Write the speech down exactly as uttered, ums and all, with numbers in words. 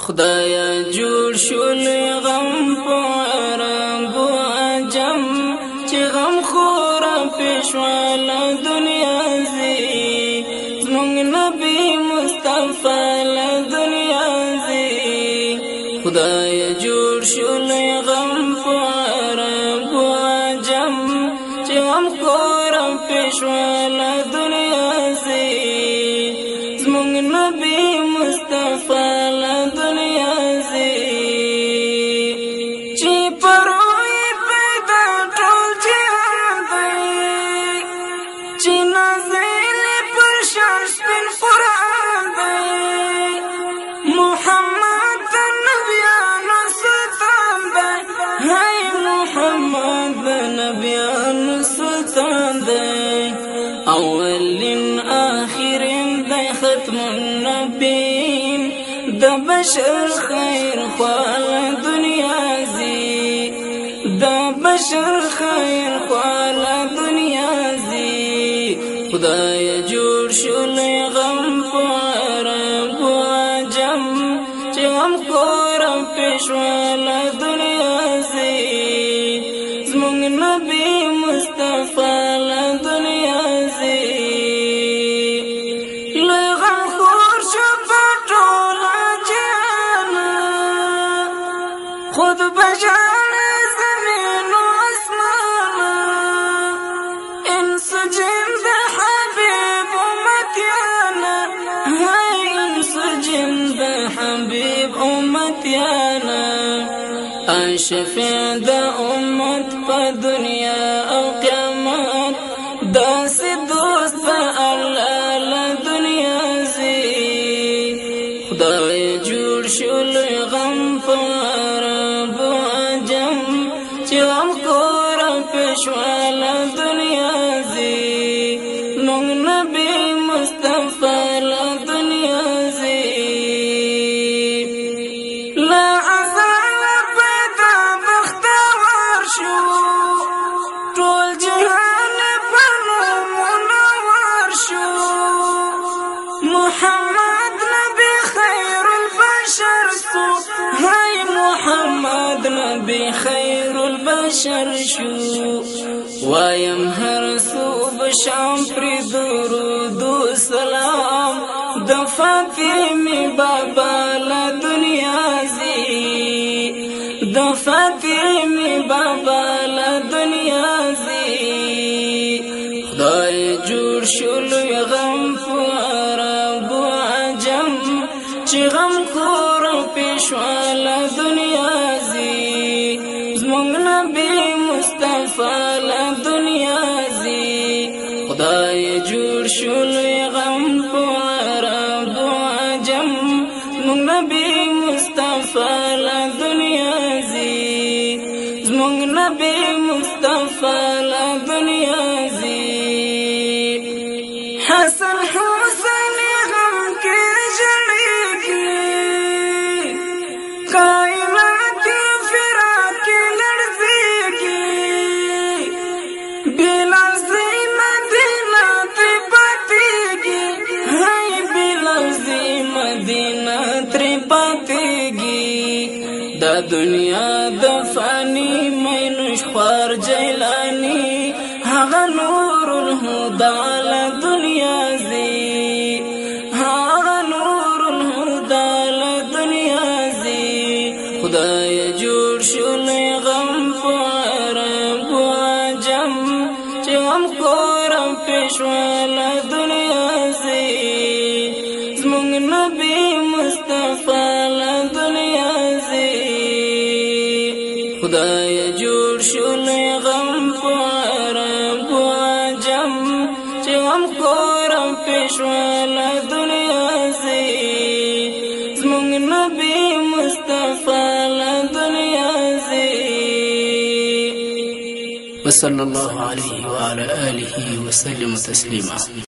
خدایا جوړ شول غم په عرب و عجم چې غم خور پېښواله دنیا زی زمونږ نبی مصطفی له دنیا زی خدایا جوړ شول غم په عرب و عجم چې غم خور پېښواله دنیا زی زمونږ نبی مصطفی اولین آخرین دی ختم النبین دا بشر خیر خوال دنیا زی دا بشر خیر خوال دنیا زی خدای جوړ شول غم په عرب و عجم چې غم خور پېښواله دنیا زی زمونږ نبی مصطفی له دنیا زی لوی غم خور شو په ټوله جهان خود بجان زمین و اسمان انس جن د حبیب امتیانا هاي انس جن د حبیب امتیانا شفیع د امت په دنیا او قیامت داسې دوست په الله له دنیا زی خدای جوړ شول غم په عرب و عجم چې غم خور پېښواله دنیا زی زمونږ نبی مصطفی له دنیا زی ټول جهان په نوم منور شو محمد نبی خیر البشر سو هاي محمد نبی خیر البشر شو وایم هر صوب شام پر درود و سلام د فاطمه بابا له دنیا زی د فاطمه بابا له دنیا زی خدای جوړ شول غم په عرب و عجم چې غم خور پېښواله دنیا زی زمونږ نبی مصطفی له دنیا زی خدای جوړ شول غم په عرب و عجم زمونږ نبی مصطفی له دنیا زی زمونږ نبی مصطفی له دنیا زی حسن حسین غم کې ژړېږي کائنات فراق کې لړزېږي بېلفظي مدینه ترې پاتېږي هاي بېلفظي مدینه ترې پاتېږي دا دنیا د فانی مینوش خوار جیلانی هغه نور الهدى له دنیا زی هغه نور الهدى له دنیا زی خدای جوړ شول غم په عرب و عجم چې غم خور پېښواله دنیا زی زمونږ نبی مصطفی له دنیا زی خدای جوړ شول غم په عرب و عجم چې غم خور پېښواله دنیا زی زمونږ نبی مصطفی له دنیا زی وصلی الله علیه وعلى آله وسلم تسلیما.